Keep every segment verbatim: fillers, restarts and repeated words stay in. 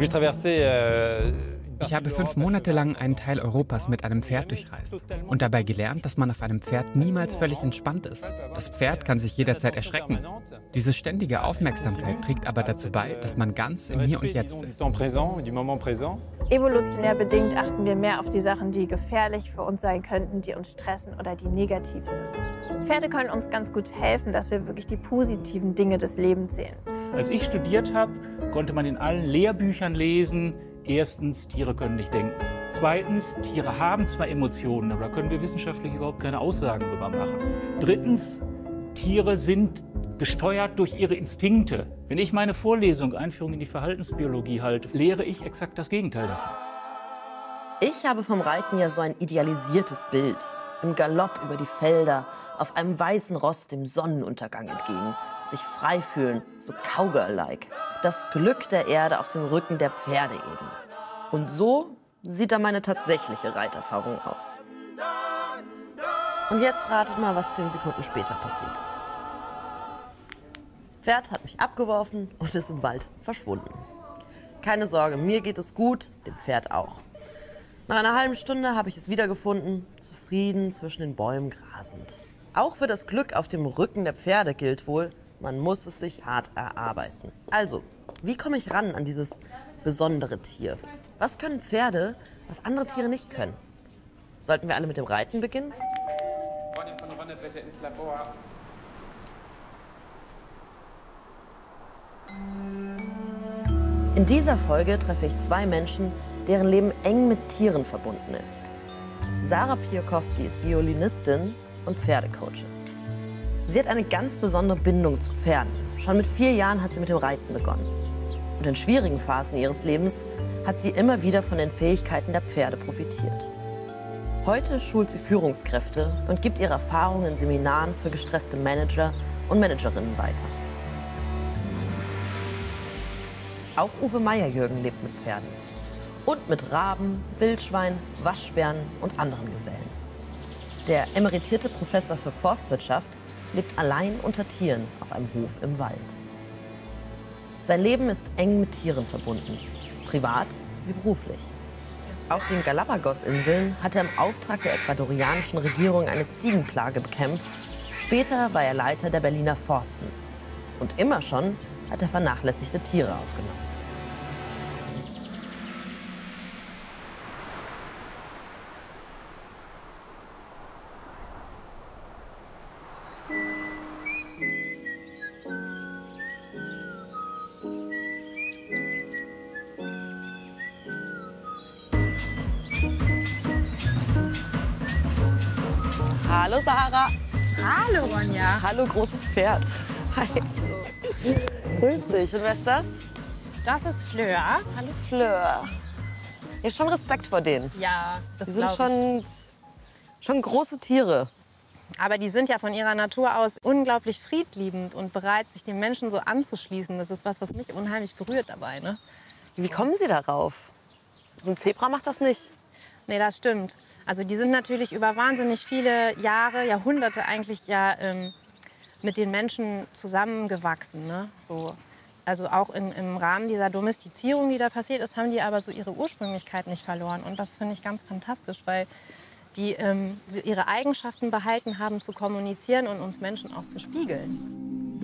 Ich habe fünf Monate lang einen Teil Europas mit einem Pferd durchreist und dabei gelernt, dass man auf einem Pferd niemals völlig entspannt ist. Das Pferd kann sich jederzeit erschrecken. Diese ständige Aufmerksamkeit trägt aber dazu bei, dass man ganz im Hier und Jetzt ist. Evolutionär bedingt achten wir mehr auf die Sachen, die gefährlich für uns sein könnten, die uns stressen oder die negativ sind. Pferde können uns ganz gut helfen, dass wir wirklich die positiven Dinge des Lebens sehen. Als ich studiert habe, konnte man in allen Lehrbüchern lesen, erstens, Tiere können nicht denken. Zweitens, Tiere haben zwar Emotionen, aber da können wir wissenschaftlich überhaupt keine Aussagen drüber machen. Drittens, Tiere sind gesteuert durch ihre Instinkte. Wenn ich meine Vorlesung Einführung in die Verhaltensbiologie halte, lehre ich exakt das Gegenteil davon. Ich habe vom Reiten ja so ein idealisiertes Bild. Im Galopp über die Felder, auf einem weißen Ross dem Sonnenuntergang entgegen. Sich frei fühlen, so Cowgirl-like. Das Glück der Erde auf dem Rücken der Pferde eben. Und so sieht dann meine tatsächliche Reiterfahrung aus. Und jetzt ratet mal, was zehn Sekunden später passiert ist. Das Pferd hat mich abgeworfen und ist im Wald verschwunden. Keine Sorge, mir geht es gut, dem Pferd auch. Nach einer halben Stunde habe ich es wiedergefunden, zufrieden zwischen den Bäumen grasend. Auch für das Glück auf dem Rücken der Pferde gilt wohl, man muss es sich hart erarbeiten. Also, wie komme ich ran an dieses besondere Tier? Was können Pferde, was andere Tiere nicht können? Sollten wir alle mit dem Reiten beginnen? Freundin von Ronne, bitte ins Labor. In dieser Folge treffe ich zwei Menschen, deren Leben eng mit Tieren verbunden ist. Sarah Piakowski ist Violinistin und Pferdecoachin. Sie hat eine ganz besondere Bindung zu Pferden. Schon mit vier Jahren hat sie mit dem Reiten begonnen. Und in schwierigen Phasen ihres Lebens hat sie immer wieder von den Fähigkeiten der Pferde profitiert. Heute schult sie Führungskräfte und gibt ihre Erfahrungen in Seminaren für gestresste Manager und Managerinnen weiter. Auch Uwe Meyer-Jürgen lebt mit Pferden. Und mit Raben, Wildschwein, Waschbären und anderen Gesellen. Der emeritierte Professor für Forstwirtschaft lebt allein unter Tieren auf einem Hof im Wald. Sein Leben ist eng mit Tieren verbunden, privat wie beruflich. Auf den Galapagos-Inseln hat er im Auftrag der ecuadorianischen Regierung eine Ziegenplage bekämpft. Später war er Leiter der Berliner Forsten. Und immer schon hat er vernachlässigte Tiere aufgenommen. Hallo Sarah. Hallo Ronja. Hallo großes Pferd. Hi. Grüß dich. Und wer ist das? Das ist Fleur. Hallo Fleur. Ihr habt schon Respekt vor denen. Ja, das Die sind glaub ich. schon, schon große Tiere. Aber die sind ja von ihrer Natur aus unglaublich friedliebend und bereit, sich den Menschen so anzuschließen. Das ist was, was mich unheimlich berührt dabei. Ne? Wie kommen Sie darauf? So ein Zebra macht das nicht. Nee, das stimmt. Also die sind natürlich über wahnsinnig viele Jahre, Jahrhunderte eigentlich ja ähm, mit den Menschen zusammengewachsen. Ne? So. Also auch in, im Rahmen dieser Domestizierung, die da passiert ist, haben die aber so ihre Ursprünglichkeit nicht verloren. Und das finde ich ganz fantastisch, weil die ähm, so ihre Eigenschaften behalten haben, zu kommunizieren und uns Menschen auch zu spiegeln.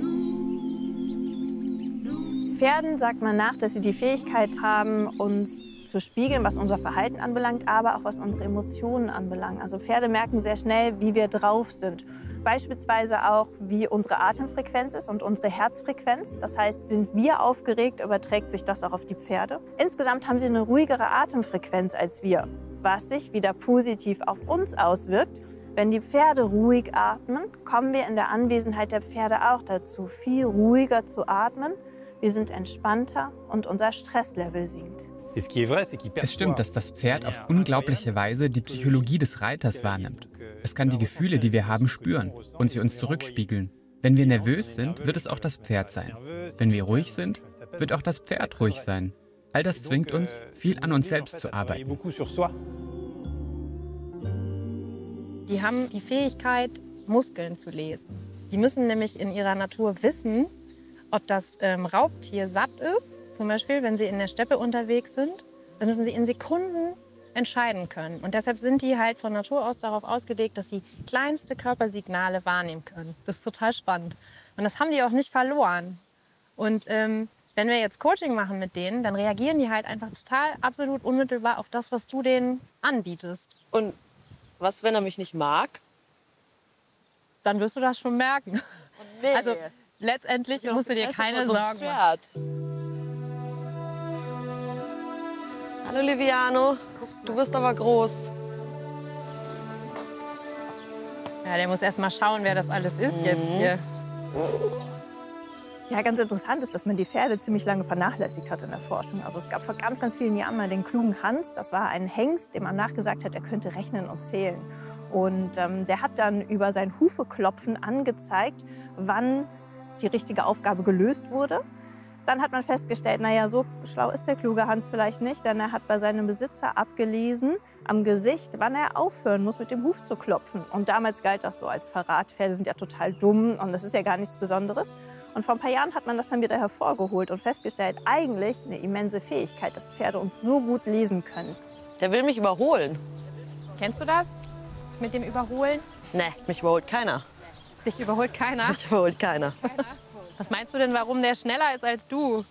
Pferden sagt man nach, dass sie die Fähigkeit haben, uns zu spiegeln, was unser Verhalten anbelangt, aber auch was unsere Emotionen anbelangt. Also Pferde merken sehr schnell, wie wir drauf sind. Beispielsweise auch, wie unsere Atemfrequenz ist und unsere Herzfrequenz. Das heißt, sind wir aufgeregt, überträgt sich das auch auf die Pferde. Insgesamt haben sie eine ruhigere Atemfrequenz als wir, was sich wieder positiv auf uns auswirkt. Wenn die Pferde ruhig atmen, kommen wir in der Anwesenheit der Pferde auch dazu, viel ruhiger zu atmen. Wir sind entspannter und unser Stresslevel sinkt. Es stimmt, dass das Pferd auf unglaubliche Weise die Psychologie des Reiters wahrnimmt. Es kann die Gefühle, die wir haben, spüren und sie uns zurückspiegeln. Wenn wir nervös sind, wird es auch das Pferd sein. Wenn wir ruhig sind, wird auch das Pferd ruhig sein. All das zwingt uns, viel an uns selbst zu arbeiten. Die haben die Fähigkeit, Muskeln zu lesen. Die müssen nämlich in ihrer Natur wissen, ob das ähm, Raubtier satt ist, zum Beispiel, wenn sie in der Steppe unterwegs sind, dann müssen sie in Sekunden entscheiden können. Und deshalb sind die halt von Natur aus darauf ausgelegt, dass sie kleinste Körpersignale wahrnehmen können. Das ist total spannend. Und das haben die auch nicht verloren. Und ähm, wenn wir jetzt Coaching machen mit denen, dann reagieren die halt einfach total absolut unmittelbar auf das, was du denen anbietest. Und was, wenn er mich nicht mag? Dann wirst du das schon merken. Nee. Also letztendlich musst du dir keine so Sorgen machen. Hallo Liviano, du bist aber groß. Ja, der muss erst mal schauen, wer das alles ist jetzt hier. Ja, ganz interessant ist, dass man die Pferde ziemlich lange vernachlässigt hat in der Forschung. Also es gab vor ganz, ganz vielen Jahren mal den klugen Hans. Das war ein Hengst, dem man nachgesagt hat, er könnte rechnen und zählen. Und ähm, der hat dann über sein Hufeklopfen angezeigt, wann die richtige Aufgabe gelöst wurde. Dann hat man festgestellt, naja, so schlau ist der kluge Hans vielleicht nicht, denn er hat bei seinem Besitzer abgelesen am Gesicht, wann er aufhören muss, mit dem Huf zu klopfen. Und damals galt das so als Verrat. Pferde sind ja total dumm und das ist ja gar nichts Besonderes. Und vor ein paar Jahren hat man das dann wieder hervorgeholt und festgestellt, eigentlich eine immense Fähigkeit, dass Pferde uns so gut lesen können. Der will mich überholen. Kennst du das? Mit dem Überholen? Nee, mich überholt keiner. Dich überholt keiner? Mich überholt keiner. Was meinst du denn, warum der schneller ist als du?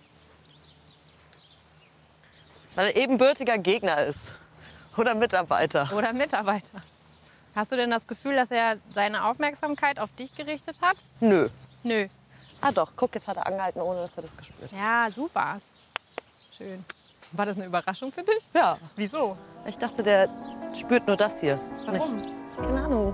Weil er ebenbürtiger Gegner ist. Oder Mitarbeiter. Oder Mitarbeiter. Hast du denn das Gefühl, dass er seine Aufmerksamkeit auf dich gerichtet hat? Nö. Nö. Ah doch, guck, jetzt hat er angehalten, ohne dass er das gespürt hat. Ja, super. Schön. War das eine Überraschung für dich? Ja. Wieso? Ich dachte, der spürt nur das hier. Warum? Nicht. Keine Ahnung.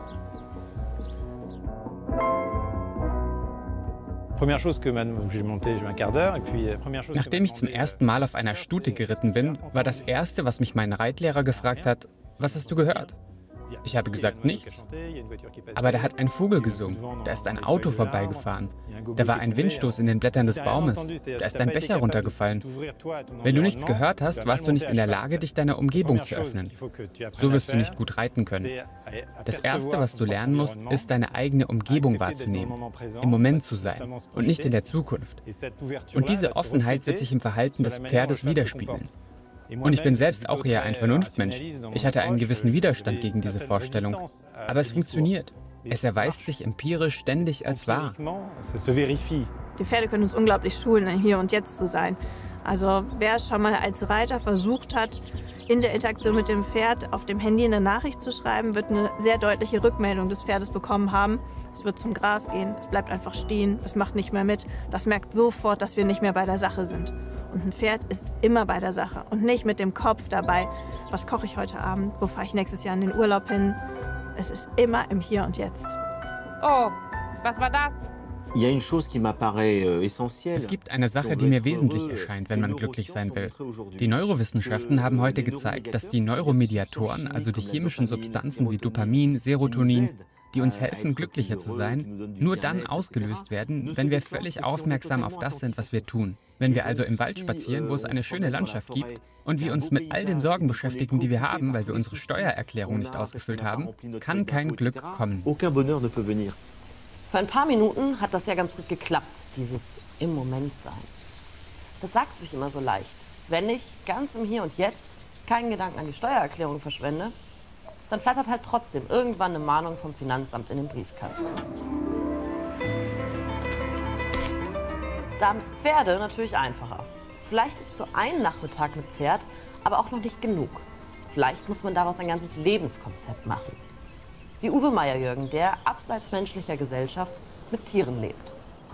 Nachdem ich zum ersten Mal auf einer Stute geritten bin, war das Erste, was mich mein Reitlehrer gefragt hat, was hast du gehört? Ich habe gesagt, nichts. Aber da hat ein Vogel gesungen, da ist ein Auto vorbeigefahren, da war ein Windstoß in den Blättern des Baumes, da ist ein Becher runtergefallen. Wenn du nichts gehört hast, warst du nicht in der Lage, dich deiner Umgebung zu öffnen. So wirst du nicht gut reiten können. Das Erste, was du lernen musst, ist, deine eigene Umgebung wahrzunehmen, im Moment zu sein und nicht in der Zukunft. Und diese Offenheit wird sich im Verhalten des Pferdes widerspiegeln. Und ich bin selbst auch eher ein Vernunftmensch. Ich hatte einen gewissen Widerstand gegen diese Vorstellung. Aber es funktioniert. Es erweist sich empirisch ständig als wahr. Die Pferde können uns unglaublich schulen, im Hier und Jetzt zu sein. Also wer schon mal als Reiter versucht hat, in der Interaktion mit dem Pferd auf dem Handy eine Nachricht zu schreiben, wird eine sehr deutliche Rückmeldung des Pferdes bekommen haben. Es wird zum Gras gehen, es bleibt einfach stehen, es macht nicht mehr mit. Das merkt sofort, dass wir nicht mehr bei der Sache sind. Und ein Pferd ist immer bei der Sache und nicht mit dem Kopf dabei. Was koche ich heute Abend? Wo fahre ich nächstes Jahr in den Urlaub hin? Es ist immer im Hier und Jetzt. Oh, was war das? Es gibt eine Sache, die mir wesentlich erscheint, wenn man glücklich sein will. Die Neurowissenschaften haben heute gezeigt, dass die Neuromediatoren, also die chemischen Substanzen wie Dopamin, Serotonin, die uns helfen, glücklicher zu sein, nur dann ausgelöst werden, wenn wir völlig aufmerksam auf das sind, was wir tun. Wenn wir also im Wald spazieren, wo es eine schöne Landschaft gibt und wir uns mit all den Sorgen beschäftigen, die wir haben, weil wir unsere Steuererklärung nicht ausgefüllt haben, kann kein Glück kommen. Für ein paar Minuten hat das ja ganz gut geklappt, dieses im Moment sein. Das sagt sich immer so leicht. Wenn ich ganz im Hier und Jetzt keinen Gedanken an die Steuererklärung verschwende, dann flattert halt trotzdem irgendwann eine Mahnung vom Finanzamt in den Briefkasten. Da haben es Pferde natürlich einfacher. Vielleicht ist so ein Nachmittag mit Pferd aber auch noch nicht genug. Vielleicht muss man daraus ein ganzes Lebenskonzept machen. Wie Uwe Meyer-Jürgen, der abseits menschlicher Gesellschaft mit Tieren lebt.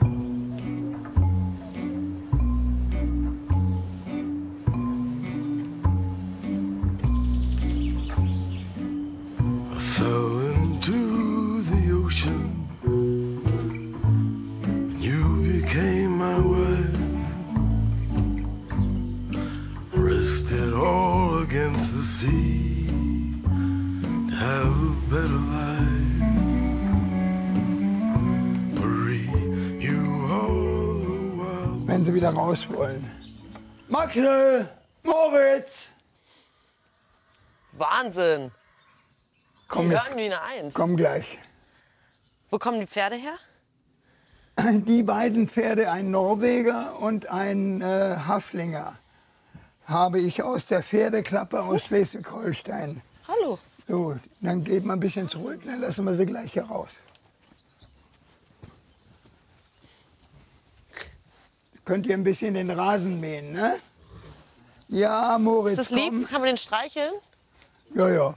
Wenn sie wieder raus wollen. Maxel! Moritz! Wahnsinn! Komm die jetzt. hören wie eine Eins. Komm gleich. Wo kommen die Pferde her? die beiden Pferde, ein Norweger und ein äh, Haflinger, habe ich aus der Pferdeklappe aus Schleswig-Holstein. Hallo. So, dann geht man ein bisschen zurück, dann lassen wir sie gleich hier raus. Könnt ihr ein bisschen den Rasen mähen, ne? Ja, Moritz, Ist das lieb? komm. Kann man den streicheln? Ja, ja.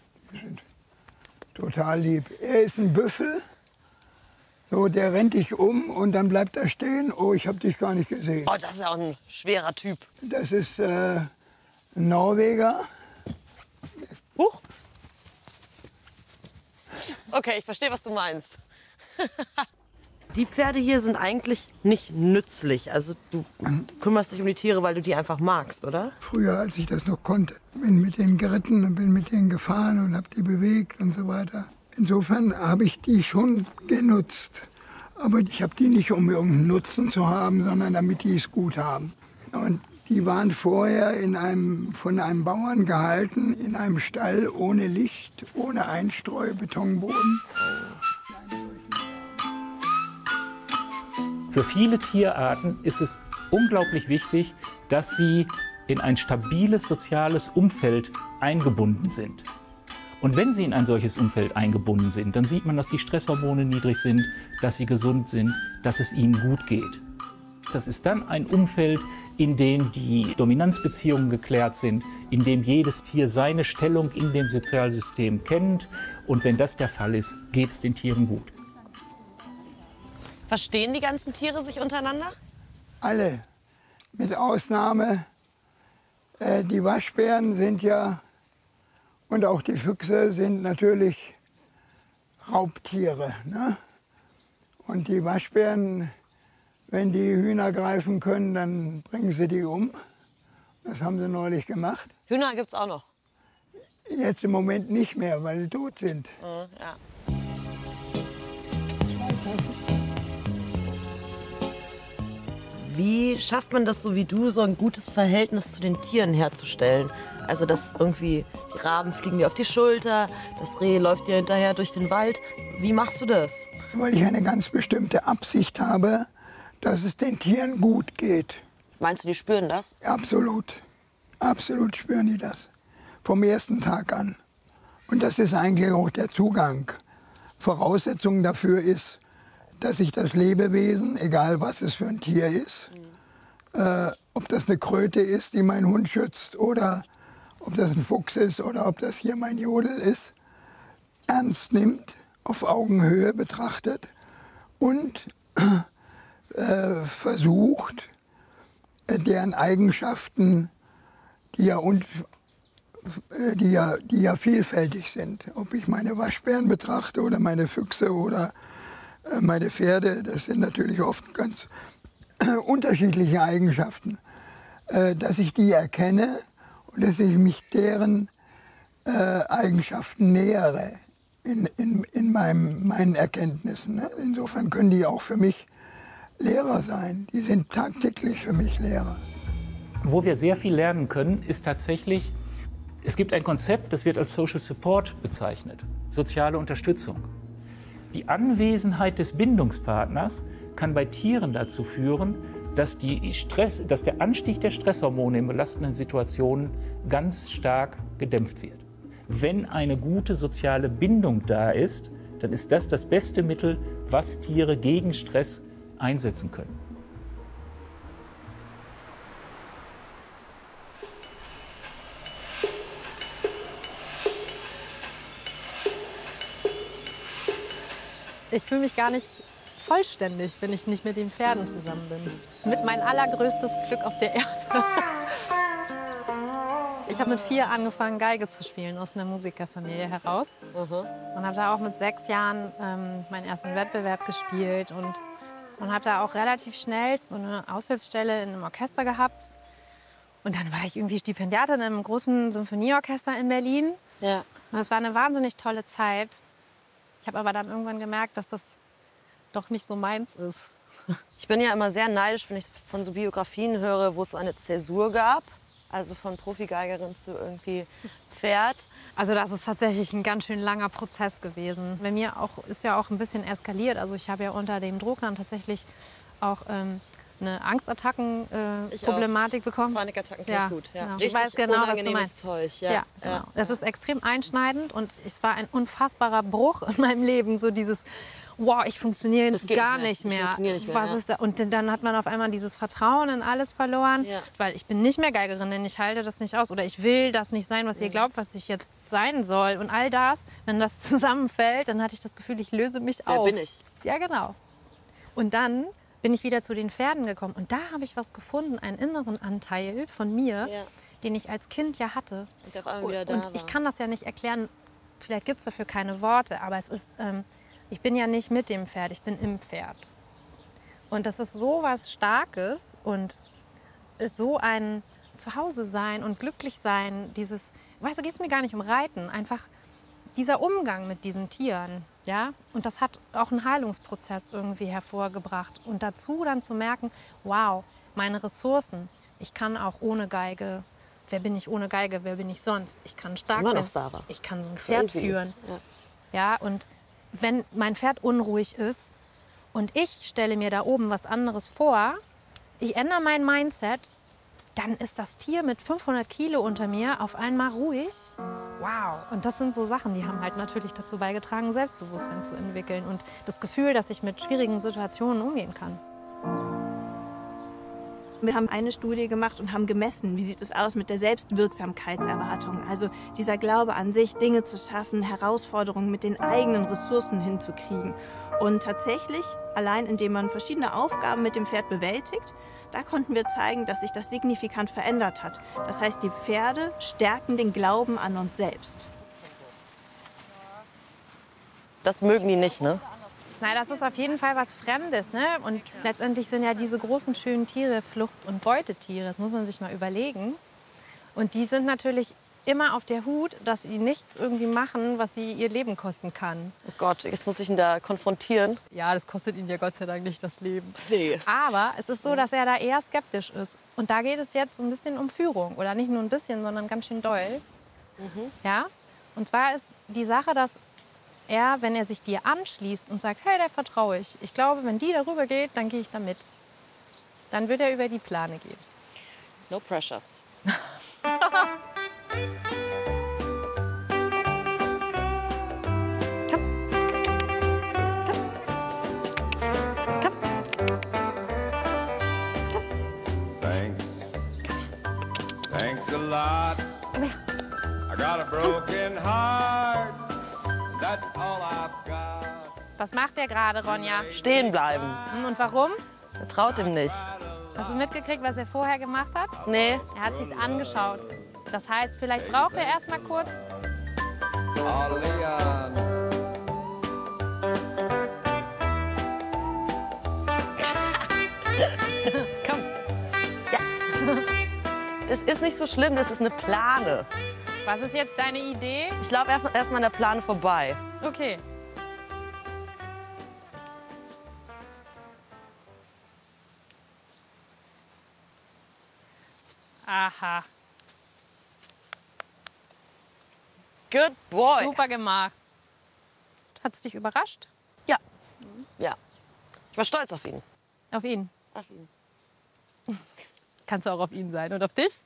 Total lieb. Er ist ein Büffel. So, der rennt dich um und dann bleibt er stehen. Oh, ich habe dich gar nicht gesehen. Oh, das ist ja auch ein schwerer Typ. Das ist äh, ein Norweger. Huch. Okay, ich verstehe, was du meinst. Die Pferde hier sind eigentlich nicht nützlich. Also du kümmerst dich um die Tiere, weil du die einfach magst, oder? Früher, als ich das noch konnte, bin mit denen geritten und bin mit denen gefahren und habe die bewegt und so weiter. Insofern habe ich die schon genutzt. Aber ich habe die nicht, um irgendeinen Nutzen zu haben, sondern damit die es gut haben. Und die waren vorher in einem, von einem Bauern gehalten, in einem Stall ohne Licht, ohne Einstreu, Betonboden. Für viele Tierarten ist es unglaublich wichtig, dass sie in ein stabiles soziales Umfeld eingebunden sind. Und wenn sie in ein solches Umfeld eingebunden sind, dann sieht man, dass die Stresshormone niedrig sind, dass sie gesund sind, dass es ihnen gut geht. Das ist dann ein Umfeld, in dem die Dominanzbeziehungen geklärt sind, in dem jedes Tier seine Stellung in dem Sozialsystem kennt. Und wenn das der Fall ist, geht es den Tieren gut. Verstehen die ganzen Tiere sich untereinander? Alle, mit Ausnahme, äh, die Waschbären sind ja, und auch die Füchse sind natürlich Raubtiere. Ne? Und die Waschbären, wenn die Hühner greifen können, dann bringen sie die um. Das haben sie neulich gemacht. Hühner gibt's auch noch. Jetzt im Moment nicht mehr, weil sie tot sind. Mhm, ja. Wie schafft man das, so wie du, so ein gutes Verhältnis zu den Tieren herzustellen? Also, dass irgendwie die Raben fliegen dir auf die Schulter, das Reh läuft dir hinterher durch den Wald. Wie machst du das? Weil ich eine ganz bestimmte Absicht habe, dass es den Tieren gut geht. Meinst du, die spüren das? Absolut. Absolut spüren die das. Vom ersten Tag an. Und das ist eigentlich auch der Zugang. Voraussetzung dafür ist, dass ich das Lebewesen, egal was es für ein Tier ist, mhm. äh, ob das eine Kröte ist, die mein Hund schützt, oder ob das ein Fuchs ist, oder ob das hier mein Jodel ist, ernst nimmt, auf Augenhöhe betrachtet und äh, versucht, äh, deren Eigenschaften, die ja, un, äh, die, ja, die ja vielfältig sind, ob ich meine Waschbären betrachte oder meine Füchse oder meine Pferde, das sind natürlich oft ganz unterschiedliche Eigenschaften, dass ich die erkenne und dass ich mich deren Eigenschaften nähere in, in, in meinem, meinen Erkenntnissen. Insofern können die auch für mich Lehrer sein. Die sind tagtäglich für mich Lehrer. Wo wir sehr viel lernen können, ist tatsächlich, es gibt ein Konzept, das wird als Social Support bezeichnet, soziale Unterstützung. Die Anwesenheit des Bindungspartners kann bei Tieren dazu führen, dass, die Stress, dass der Anstieg der Stresshormone in belastenden Situationen ganz stark gedämpft wird. Wenn eine gute soziale Bindung da ist, dann ist das das beste Mittel, was Tiere gegen Stress einsetzen können. Ich fühle mich gar nicht vollständig, wenn ich nicht mit den Pferden zusammen bin. Das ist mit mein allergrößtes Glück auf der Erde. Ich habe mit vier angefangen, Geige zu spielen, aus einer Musikerfamilie heraus. Mhm. Und habe da auch mit sechs Jahren ähm, meinen ersten Wettbewerb gespielt. Und, und habe da auch relativ schnell eine Aushilfsstelle in einem Orchester gehabt. Und dann war ich irgendwie Stipendiatin in einem großen Symphonieorchester in Berlin. Ja. Und das war eine wahnsinnig tolle Zeit. Ich habe aber dann irgendwann gemerkt, dass das doch nicht so meins ist. Ich bin ja immer sehr neidisch, wenn ich von so Biografien höre, wo es so eine Zäsur gab. Also von Profigeigerin zu irgendwie Pferd. Also das ist tatsächlich ein ganz schön langer Prozess gewesen. Bei mir auch, ist ja auch ein bisschen eskaliert. Also ich habe ja unter dem Druck dann tatsächlich auch ähm, eine Angstattacken-Problematik äh, bekommen. Panikattacken kenne ja, ich gut. Ja. Genau. Richtig ich weiß genau, was du meinst. Zeug. Ja. Ja, genau. Ja. Das ist extrem einschneidend und es war ein unfassbarer Bruch in meinem Leben. So dieses, wow, ich funktioniere gar nicht mehr. nicht mehr. nicht mehr. Was ja. ist da? Und dann hat man auf einmal dieses Vertrauen in alles verloren, ja. weil ich bin nicht mehr Geigerin, denn ich halte das nicht aus oder ich will das nicht sein, was ihr glaubt, was ich jetzt sein soll. Und all das, wenn das zusammenfällt, dann hatte ich das Gefühl, ich löse mich Wer auf. bin ich? Ja, genau. Und dann bin ich wieder zu den Pferden gekommen und da habe ich was gefunden, einen inneren Anteil von mir, Ja. den ich als Kind ja hatte. Und der auf einmal wieder Und, da und war. ich kann das ja nicht erklären, vielleicht gibt es dafür keine Worte, aber es ist, ähm, ich bin ja nicht mit dem Pferd, ich bin im Pferd. Und das ist so was Starkes und ist so ein Zuhause-Sein und glücklich sein, dieses, weißt du, geht es mir gar nicht um Reiten, einfach dieser Umgang mit diesen Tieren, ja, und das hat auch einen Heilungsprozess irgendwie hervorgebracht. Und dazu dann zu merken, wow, meine Ressourcen, ich kann auch ohne Geige, wer bin ich ohne Geige, wer bin ich sonst? Ich kann stark Immer sein, noch Sarah. ich kann so ein Pferd Crazy. führen. Ja. Ja, und wenn mein Pferd unruhig ist und ich stelle mir da oben was anderes vor, ich ändere mein Mindset, dann ist das Tier mit fünfhundert Kilo unter mir auf einmal ruhig. Wow. Und das sind so Sachen, die haben halt natürlich dazu beigetragen, Selbstbewusstsein zu entwickeln und das Gefühl, dass ich mit schwierigen Situationen umgehen kann. Wir haben eine Studie gemacht und haben gemessen, wie sieht es aus mit der Selbstwirksamkeitserwartung. Also dieser Glaube an sich, Dinge zu schaffen, Herausforderungen mit den eigenen Ressourcen hinzukriegen. Und tatsächlich, allein indem man verschiedene Aufgaben mit dem Pferd bewältigt, da konnten wir zeigen, dass sich das signifikant verändert hat. Das heißt, die Pferde stärken den Glauben an uns selbst. Das mögen die nicht, ne? Nein, das ist auf jeden Fall was Fremdes, ne? Und letztendlich sind ja diese großen, schönen Tiere Flucht- und Beutetiere. Das muss man sich mal überlegen. Und die sind natürlich immer auf der Hut, dass sie nichts irgendwie machen, was sie ihr Leben kosten kann. Oh Gott, jetzt muss ich ihn da konfrontieren. Ja, das kostet ihn ja Gott sei Dank nicht das Leben. Nee. Aber es ist so, dass er da eher skeptisch ist. Und da geht es jetzt so ein bisschen um Führung. Oder nicht nur ein bisschen, sondern ganz schön doll. Mhm. Ja? Und zwar ist die Sache, dass er, wenn er sich dir anschließt und sagt, hey, der vertraue ich. Ich glaube, wenn die darüber geht, dann gehe ich da mit. Dann wird er über die Plane gehen. No pressure. Thanks. Thanks a lot. I got a broken heart. That's all I've got. Was macht der gerade, Ronja? Stehen bleiben. Hm, Und warum? Er traut ihm nicht. Hast du mitgekriegt, was er vorher gemacht hat? Nee. Er hat sich's angeschaut. Das heißt, vielleicht braucht er erst mal kurz. Oh, Leon. Komm. Ja. Es ist nicht so schlimm, das ist eine Plane. Was ist jetzt deine Idee? Ich laufe erst, erst mal an der Plane vorbei. Okay. Aha. Good boy. Super gemacht. Hat es dich überrascht? Ja. Ja. Ich war stolz auf ihn. Auf ihn. Auf ihn. Kannst du auch auf ihn sein und auf dich?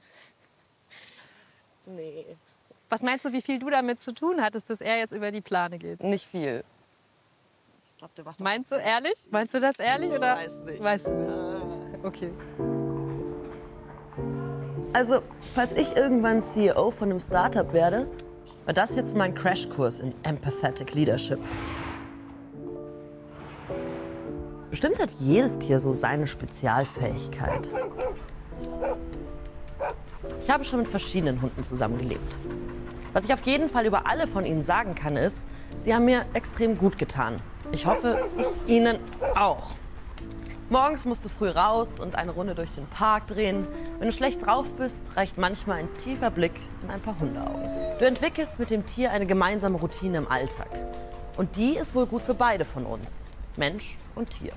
Nee. Was meinst du, wie viel du damit zu tun hattest, dass er jetzt über die Plane geht? Nicht viel. Ich glaub, der macht Meinst du ehrlich? Meinst du das ehrlich oder? Weiß nicht. Weißt du nicht. Okay. Also, falls ich irgendwann C E O von einem Startup werde, war das jetzt mein Crashkurs in Empathetic Leadership. Bestimmt hat jedes Tier so seine Spezialfähigkeit. Ich habe schon mit verschiedenen Hunden zusammengelebt. Was ich auf jeden Fall über alle von ihnen sagen kann, ist, sie haben mir extrem gut getan. Ich hoffe, ich ihnen auch. Morgens musst du früh raus und eine Runde durch den Park drehen. Wenn du schlecht drauf bist, reicht manchmal ein tiefer Blick in ein paar Hundeaugen. Du entwickelst mit dem Tier eine gemeinsame Routine im Alltag. Und die ist wohl gut für beide von uns, Mensch und Tier.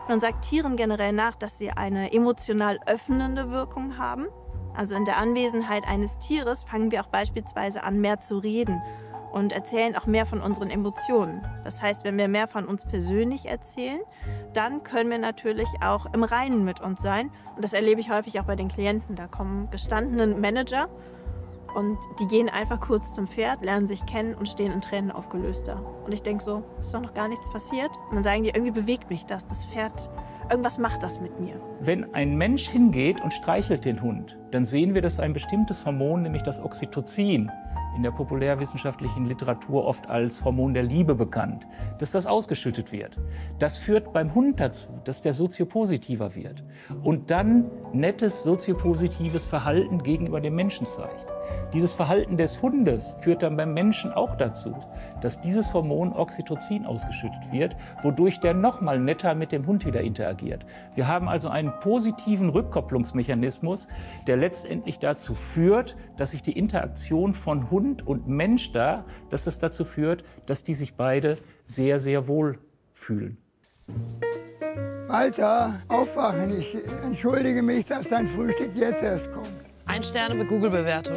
Man sagt Tieren generell nach, dass sie eine emotional öffnende Wirkung haben. Also in der Anwesenheit eines Tieres fangen wir auch beispielsweise an, mehr zu reden und erzählen auch mehr von unseren Emotionen. Das heißt, wenn wir mehr von uns persönlich erzählen, dann können wir natürlich auch im Reinen mit uns sein. Und das erlebe ich häufig auch bei den Klienten. Da kommen gestandene Manager und die gehen einfach kurz zum Pferd, lernen sich kennen und stehen in Tränen aufgelöster. Und ich denke so, ist doch noch gar nichts passiert. Und dann sagen die, irgendwie bewegt mich das, das Pferd, irgendwas macht das mit mir. Wenn ein Mensch hingeht und streichelt den Hund, dann sehen wir, dass ein bestimmtes Hormon, nämlich das Oxytocin, in der populärwissenschaftlichen Literatur oft als Hormon der Liebe bekannt, dass das ausgeschüttet wird. Das führt beim Hund dazu, dass der soziopositiver wird und dann nettes soziopositives Verhalten gegenüber dem Menschen zeigt. Dieses Verhalten des Hundes führt dann beim Menschen auch dazu, dass dieses Hormon Oxytocin ausgeschüttet wird, wodurch der nochmal netter mit dem Hund wieder interagiert. Wir haben also einen positiven Rückkopplungsmechanismus, der letztendlich dazu führt, dass sich die Interaktion von Hund und Mensch da, dass das dazu führt, dass die sich beide sehr, sehr wohl fühlen. Walter, aufwachen. Ich entschuldige mich, dass dein Frühstück jetzt erst kommt. Ein Sterne mit Google-Bewertung.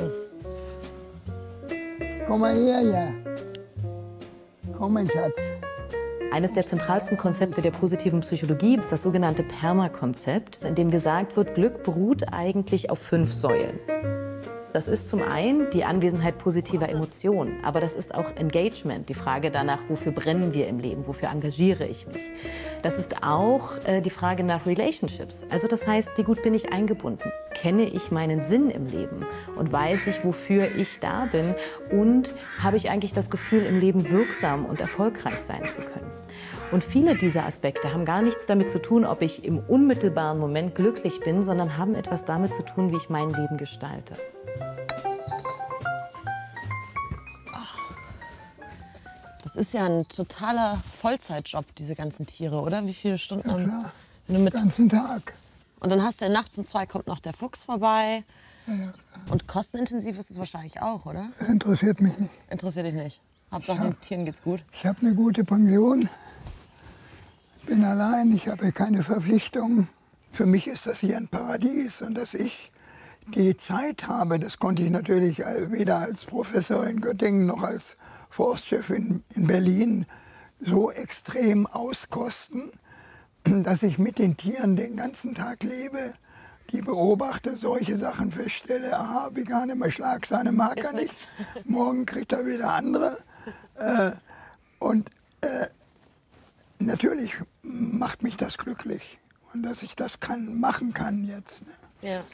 Komm mal her, ja. Komm, mein Schatz. Eines der zentralsten Konzepte der positiven Psychologie ist das sogenannte PERMA-Konzept, in dem gesagt wird, Glück beruht eigentlich auf fünf Säulen. Das ist zum einen die Anwesenheit positiver Emotionen, aber das ist auch Engagement, die Frage danach, wofür brennen wir im Leben, wofür engagiere ich mich. Das ist auch äh, die Frage nach Relationships, also das heißt, wie gut bin ich eingebunden? Kenne ich meinen Sinn im Leben und weiß ich, wofür ich da bin und habe ich eigentlich das Gefühl, im Leben wirksam und erfolgreich sein zu können? Und viele dieser Aspekte haben gar nichts damit zu tun, ob ich im unmittelbaren Moment glücklich bin, sondern haben etwas damit zu tun, wie ich mein Leben gestalte. Das ist ja ein totaler Vollzeitjob, diese ganzen Tiere, oder? Wie viele Stunden? Ja, klar. Wenn du mit... Den ganzen Tag. Und dann hast du ja nachts um zwei kommt noch der Fuchs vorbei. Ja, ja, und kostenintensiv ist es wahrscheinlich auch, oder? Das interessiert mich nicht. Interessiert dich nicht? Hauptsache den Tieren geht's gut? Ich habe eine gute Pension, bin allein, ich habe keine Verpflichtungen. Für mich ist das hier ein Paradies und dass ich die Zeit habe, das konnte ich natürlich weder als Professor in Göttingen noch als Forstchef in, in Berlin so extrem auskosten, dass ich mit den Tieren den ganzen Tag lebe, die beobachte, solche Sachen feststelle, aha, vegane Schlagsahne mag er nicht, morgen kriegt er wieder andere. Äh, und äh, natürlich macht mich das glücklich und dass ich das kann, machen kann jetzt. Ne? Ja.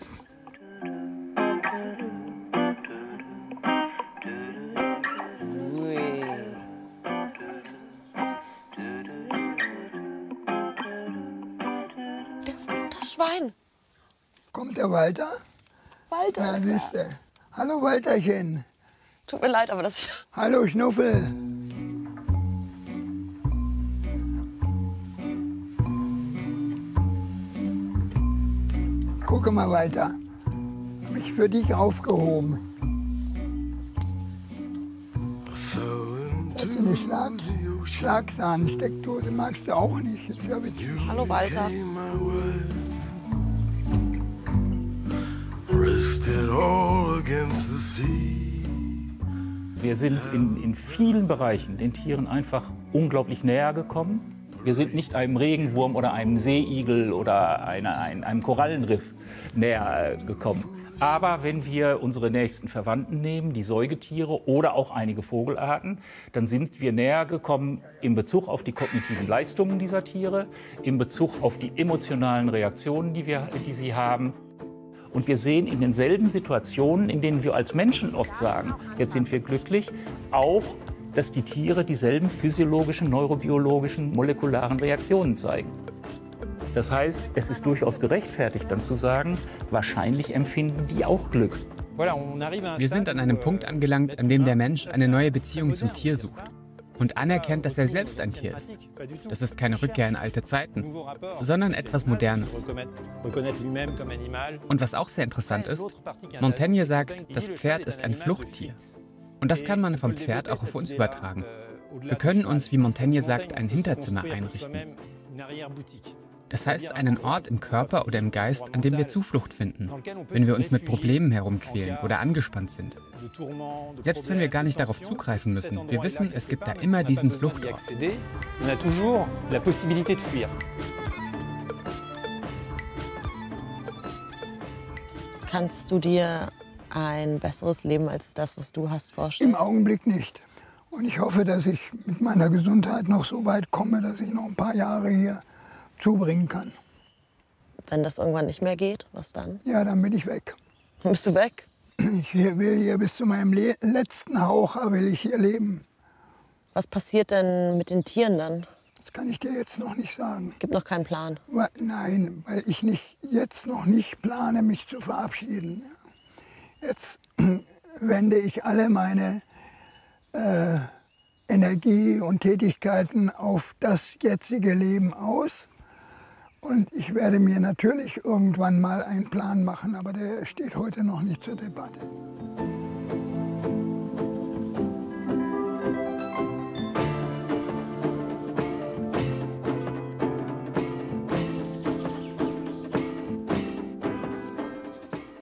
Schwein. Kommt der Walter? Walter Na, ist siehst da. du. Hallo Walterchen. Tut mir leid, aber das... Hallo Schnuffel. Gucke mal weiter. Hab ich für dich aufgehoben. Das ist eine Schlag Schlagsahnensteckdose. Magst du auch nicht? Ist ja witzig. Hallo Walter. Wir sind in, in vielen Bereichen den Tieren einfach unglaublich näher gekommen. Wir sind nicht einem Regenwurm oder einem Seeigel oder einer, ein, einem Korallenriff näher gekommen. Aber wenn wir unsere nächsten Verwandten nehmen, die Säugetiere oder auch einige Vogelarten, dann sind wir näher gekommen in Bezug auf die kognitiven Leistungen dieser Tiere, in Bezug auf die emotionalen Reaktionen, die, wir, die sie haben. Und wir sehen in denselben Situationen, in denen wir als Menschen oft sagen, jetzt sind wir glücklich, auch, dass die Tiere dieselben physiologischen, neurobiologischen, molekularen Reaktionen zeigen. Das heißt, es ist durchaus gerechtfertigt, dann zu sagen, wahrscheinlich empfinden die auch Glück. Wir sind an einem Punkt angelangt, an dem der Mensch eine neue Beziehung zum Tier sucht und anerkennt, dass er selbst ein Tier ist. Das ist keine Rückkehr in alte Zeiten, sondern etwas Modernes. Und was auch sehr interessant ist, Montaigne sagt, das Pferd ist ein Fluchttier. Und das kann man vom Pferd auch auf uns übertragen. Wir können uns, wie Montaigne sagt, ein Hinterzimmer einrichten. Das heißt, einen Ort im Körper oder im Geist, an dem wir Zuflucht finden, wenn wir uns mit Problemen herumquälen oder angespannt sind. Selbst wenn wir gar nicht darauf zugreifen müssen, wir wissen, es gibt da immer diesen Fluchtort. Kannst du dir ein besseres Leben als das, was du hast, vorstellen? Im Augenblick nicht. Und ich hoffe, dass ich mit meiner Gesundheit noch so weit komme, dass ich noch ein paar Jahre hier zubringen kann. Wenn das irgendwann nicht mehr geht, was dann? Ja, dann bin ich weg. Dann bist du weg? Ich will hier bis zu meinem Le letzten Hauch will ich hier leben. Was passiert denn mit den Tieren dann? Das kann ich dir jetzt noch nicht sagen. Gibt noch keinen Plan? Weil, nein, weil ich nicht, jetzt noch nicht plane, mich zu verabschieden. Jetzt wende ich alle meine äh, Energie und Tätigkeiten auf das jetzige Leben aus. Und ich werde mir natürlich irgendwann mal einen Plan machen, aber der steht heute noch nicht zur Debatte.